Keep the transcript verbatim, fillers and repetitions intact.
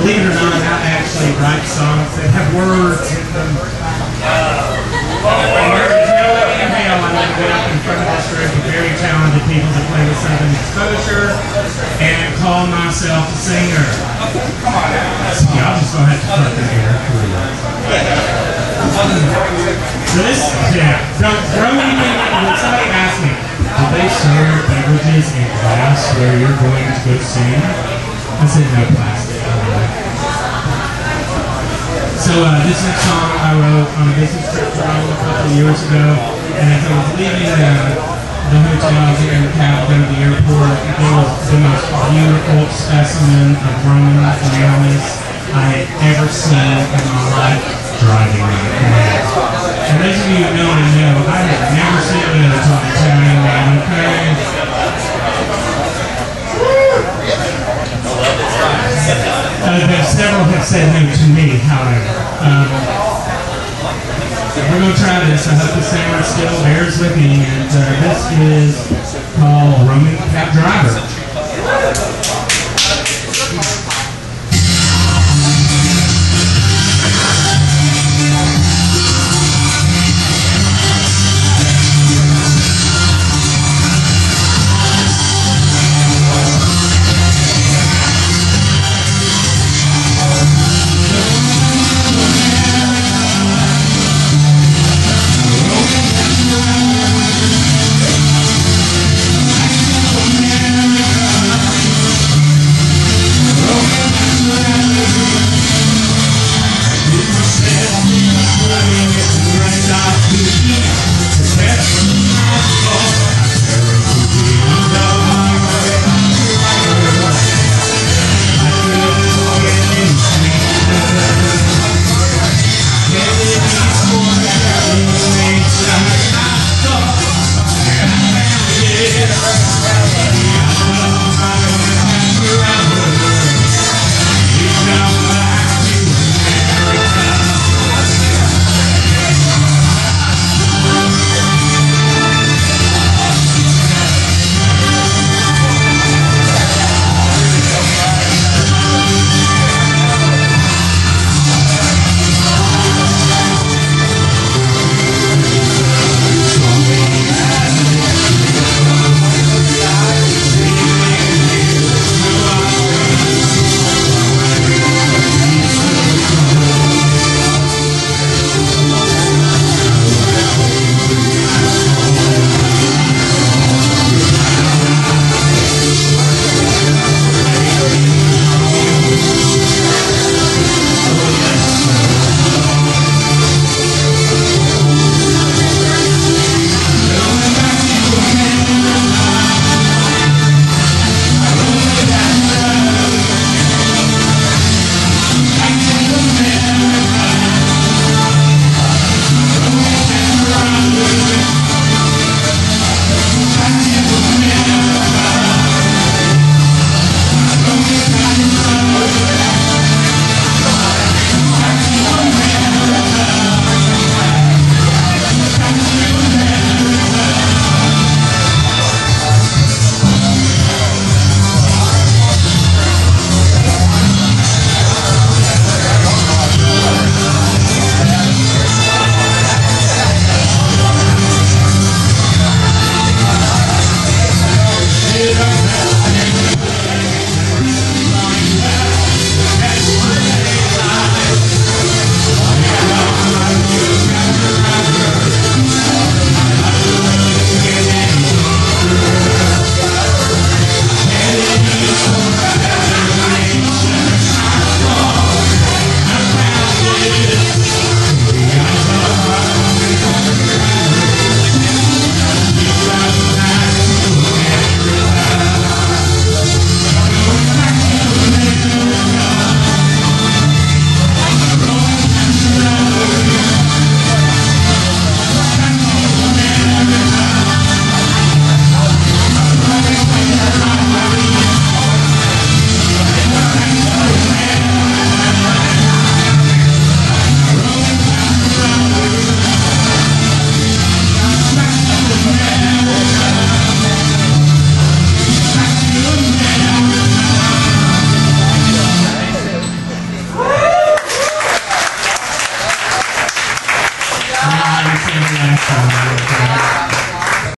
believe it or not, I actually write songs that have words in them. There's no way in hell I'm going to get up in front of this group of very talented people that play with Southern exposure and call myself a singer. So y'all just going to have to put the air for you. So this, yeah, don't throw anything in. When somebody asks me, do they serve beverages in class where you're going to go sing? I said no plastic. So uh, this next song I wrote on a business trip to Rome a couple of years ago, and as I was leaving uh, the hotel here in the cab going to the airport, it was the most beautiful specimen of Roman manners I had ever seen in my life driving me. And those of you who know me know, I have never said no to an Italian man, okay? Uh, there several have said no to me, however. Um, we're going to try this. I hope the sound still bears with me. And uh, this is called Roman Cab Driver. And now I understand the last song.